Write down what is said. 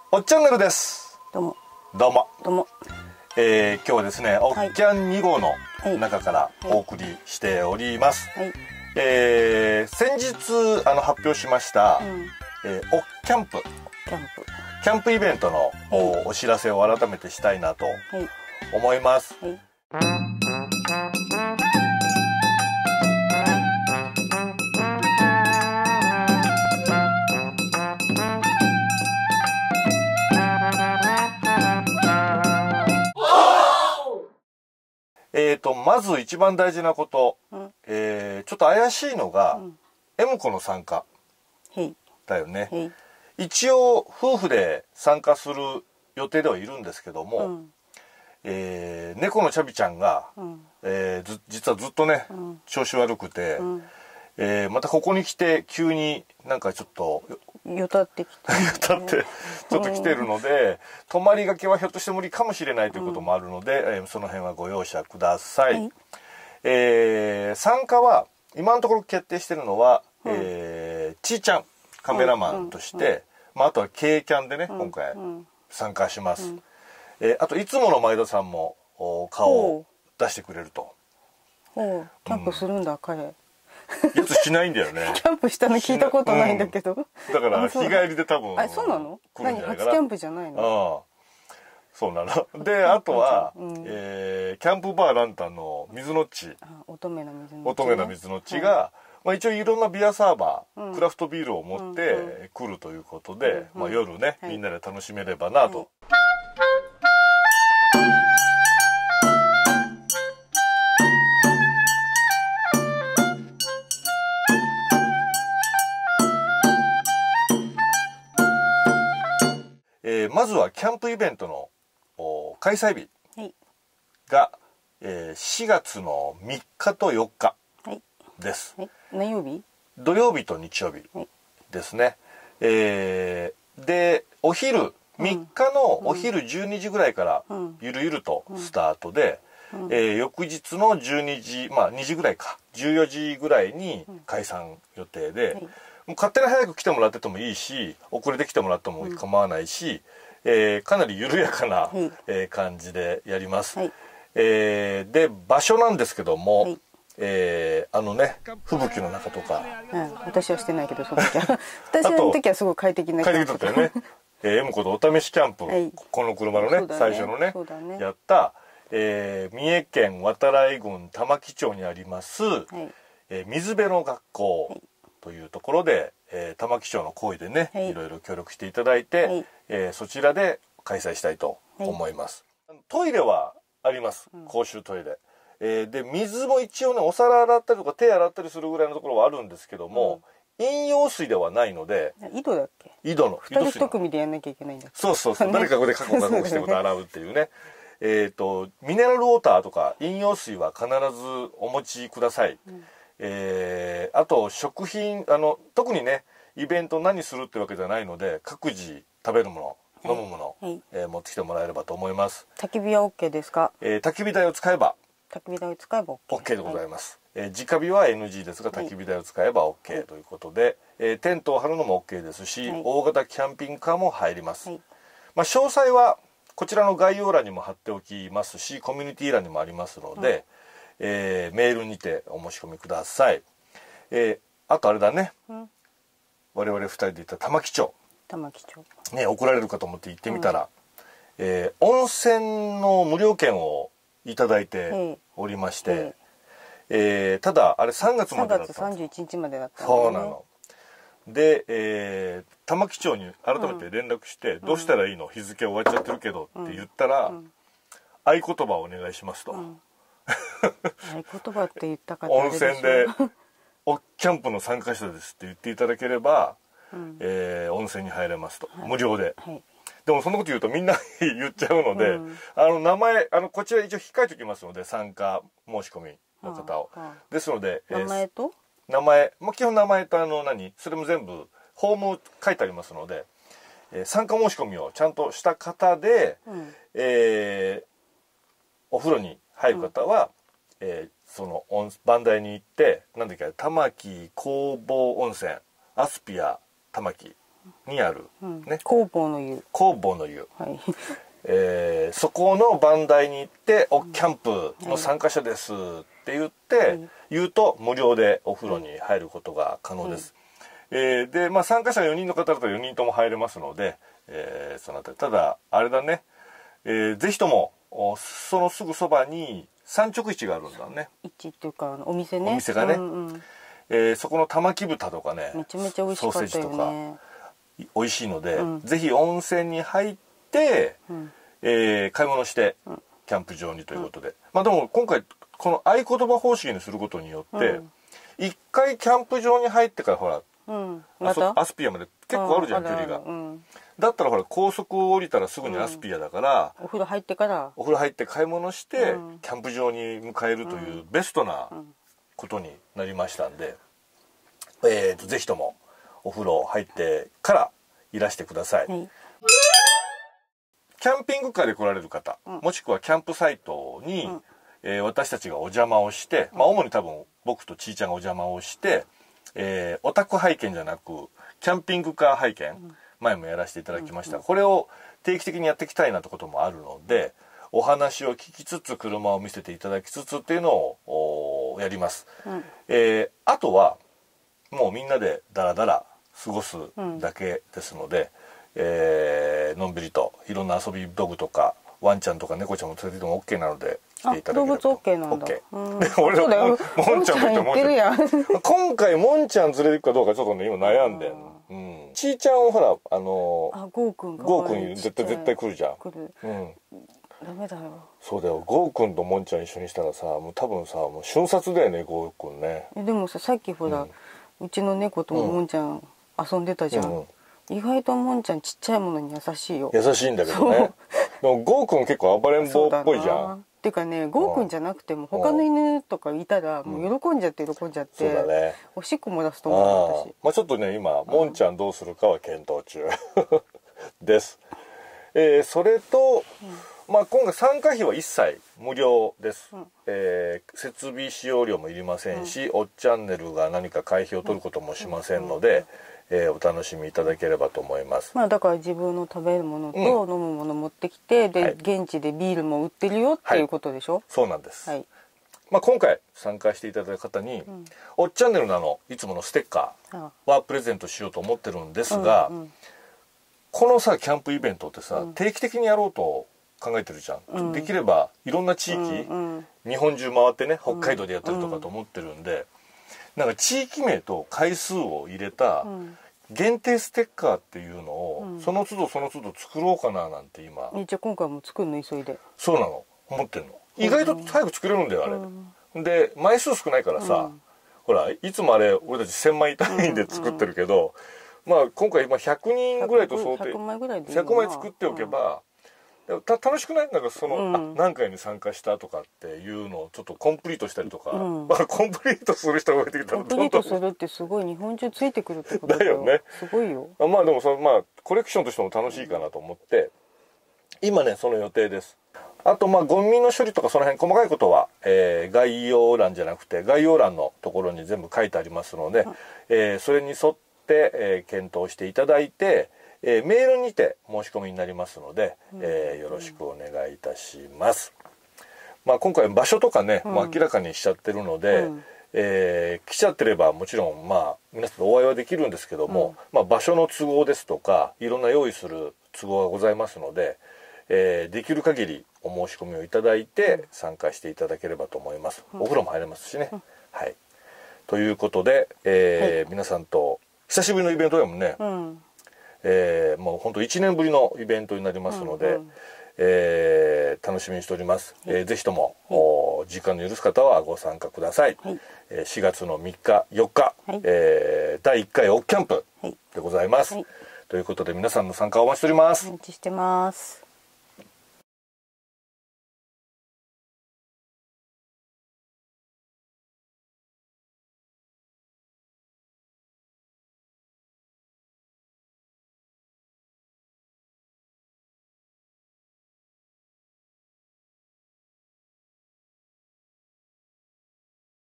おっちゃんねるです。 どうも。 どうも。 どうも。 今日はですね、おっきゃん2号の中からはいお送りしております。 はい。 先日発表しました、おっキャンプ。キャンプイベントのお知らせを改めてしたいなと思います。 はい。 まず一番大事なこと、ちょっと怪しいのが、M 子の参加だよね。一応夫婦で参加する予定ではいるんですけども、猫のチャビちゃんが、実はずっとね、調子悪くて、またここに来て急になんかちょっとよたってきて、 よたってちょっと来てるので、泊まりがけはひょっとして無理かもしれないということもあるので、その辺はご容赦ください。参加は今のところ決定してるのは、ちーちゃんカメラマンとして、あとは K キャンでね、今回参加します。あといつもの前田さんも顔を出してくれると。 キャンプするんだ、彼。 やつしないんだよね。 キャンプしたの聞いたことないんだけど。 だから日帰りで多分。 そうなの？ 来るんじゃないかな。 初キャンプじゃないの？ そうなの。で、あとは、キャンプバーランタンの水のっち。 乙女の水のっち。 乙女の水のっちが、一応いろんなビアサーバー、クラフトビールを持って来るということで、夜ね、みんなで楽しめればなと。まずはキャンプイベントの開催日が、4月の3日と4日です。 何曜日？ 土曜日と日曜日ですね。で、お昼、3日のお昼12時ぐらいからゆるゆるとスタートで、翌日の12時、2時ぐらいか、14時ぐらいに解散予定で、もう勝手に早く来てもらっててもいいし、遅れて来てもらっても構わないし、かなり緩やかな感じでやります。で、場所なんですけども、吹雪の中とか、 私はしてないけど、その時は私の時はすごい快適なキャンプだったよね。 M 子とお試しキャンプ、この車のね、最初のね、やった、三重県度会郡玉城町にあります、水辺の学校というところで、玉城町の行為でね、いろいろ協力していただいて、そちらで開催したいと思います。トイレはあります、公衆トイレ。で、水も一応ね、お皿洗ったりとか手洗ったりするぐらいのところはあるんですけども、飲用水ではないので。 井戸だっけ？ 井戸の。 2人1組でやんなきゃいけないんだっけ？ そうそうそう。誰かここでカコカコしてこと洗うっていうね。ミネラルウォーターとか飲用水は必ずお持ちください。あと食品、特にね、イベント何するってわけじゃないので、各自食べるもの、飲むもの、持ってきてもらえればと思います。 焚き火は OK ですか？ 焚き火台を使えば OK でございます。直火は NG ですが、焚き火台を使えば OK ということで、テントを張るのも OK ですし、大型キャンピングカーも入ります。詳細はこちらの概要欄にも貼っておきますし、コミュニティ欄にもありますので、メールにてお申し込みください。あとあれだね、我々2人で行った玉城町ね、怒られるかと思って行ってみたら、温泉の無料券をいただいておりまして、ただあれ3月までだった 3月31日までだったんだよね。そうなので、玉城町に改めて連絡して、どうしたらいいの、日付終わっちゃってるけどって言ったら、合言葉をお願いしますと。 合言葉って言ったかった温泉でキャンプの参加者ですって言っていただければ、温泉に入れますと、無料で。でもそんなこと言うとみんな言っちゃうので、名前こちら一応控えておきますので、参加申し込みの方を。ですので、名前、基本名前とそれも全部ホーム書いてありますので、参加申し込みをちゃんとした方で、お風呂に入る方は、その番台に行って、なんだっけ、玉城工房温泉アスピア玉城にある、ね、 弘法の湯、 弘法の湯、 はい、 そこの番台に行って「キャンプの参加者です」って言って、言うと無料でお風呂に入ることが可能です。で、まあ、参加者が4人の方だと4人とも入れますので、そのあたりただあれだね、ぜひともそのすぐそばに産直市があるんだね。 市っていうかお店ね。 お店がね、そこの玉木豚とかね、 めちゃめちゃ美味しかったよね。 ソーセージとか美味しいので、ぜひ温泉に入って、買い物してキャンプ場にということで、まあでも今回この合言葉方式にすることによって、一回キャンプ場に入ってからほら、アスピアまで結構あるじゃん、距離が。だったらほら高速を降りたらすぐにアスピアだから、 お風呂入ってからお風呂入って買い物して、キャンプ場に迎えるというベストなことになりましたんで、ぜひともお風呂入ってからいらしてください。キャンピングカーで来られる方、もしくはキャンプサイトに、私たちがお邪魔をして、まあ、主に多分僕とちーちゃんがお邪魔をして、オタク拝見じゃなくキャンピングカー拝見、前もやらせていただきました。これを定期的にやっていきたいなってこともあるので、お話を聞きつつ車を見せていただきつつっていうのをやります。あとはもうみんなでダラダラ過ごすだけですので、のんびりといろんな遊び道具とかワンちゃんとか猫ちゃんも連れてっても OK なので来ていただければと。 動物 OK なんだ。 OK。俺もんちゃんと言ってもんちゃん。今回もんちゃん連れて行くかどうかちょっとね今悩んでんの。ちーちゃんほらゴーくん絶対来るじゃん。 ダメだよ。 そうだよ、ゴーくんともんちゃん一緒にしたらさ、もう多分さもう瞬殺だよね、ゴーくんね。 でもさっきほら、うちの猫ともんちゃん遊んでたじゃん。意外ともんちゃんちっちゃいものに優しいよ。 優しいんだけどね。でもゴーくん結構暴れん坊っぽいじゃん。 っていうかね、ゴーくんじゃなくても他の犬とかいたらもう喜んじゃって、そうだね、おしっこ漏らすと思う私。 まあちょっとね今もんちゃんどうするかは検討中です。それと、まあ今回参加費は一切無料です。設備使用料もいりませんし、おっチャンネルが何か会費を取ることもしませんので、お楽しみいただければと思います。 まあだから自分の食べるものと飲むもの持ってきて、で現地でビールも売ってるよっていうことでしょ。 そうなんです。まあ今回参加していただいた方に、おっチャンネルのいつものステッカーはプレゼントしようと思ってるんですが、このさキャンプイベントってさ、定期的にやろうと考えてるじゃん。できればいろんな地域、日本中回ってね、北海道でやってるとかと思ってるんで、なんか地域名と回数を入れた限定ステッカーっていうのを、その都度その都度作ろうかななんて今。 じゃあ今回も作るの急いで。 そうなの、思ってんの。意外と早く作れるんだよあれ。で枚数少ないからさ、ほらいつもあれ俺たち1000枚単位で作ってるけど、まあ今回100人ぐらいと想定 100枚ぐらいでいい 100枚作っておけば、楽しくない？なんかその、何回に参加したとかっていうのをちょっとコンプリートしたりとか、まあコンプリートする人が増えてきたらコンプリートするってすごい日本中ついてくるってことだよね。すごいよ。 まあでもまあコレクションとしても楽しいかなと思って、今ねその予定です。あとまあゴミの処理とかその辺細かいことは、概要欄じゃなくて概要欄のところに全部書いてありますので、それに沿って、検討していただいて、メールにて申し込みになりますので、よろしくお願いいたします。まあ今回場所とかね、もう明らかにしちゃってるので、来ちゃってればもちろんまあ皆さんとお会いはできるんですけども、まあ場所の都合ですとかいろんな用意する都合がございますので、できる限りお申し込みをいただいて参加していただければと思います。お風呂も入れますしね。はい。ということで、皆さんと久しぶりのイベントでもね、もう本当1年ぶりのイベントになりますので、楽しみにしております。ぜひとも、時間の許す方はご参加ください。4月の3日4日、第1回オフキャンプでございます。ということで皆さんの参加をお待ちしております。 お待ちしてます。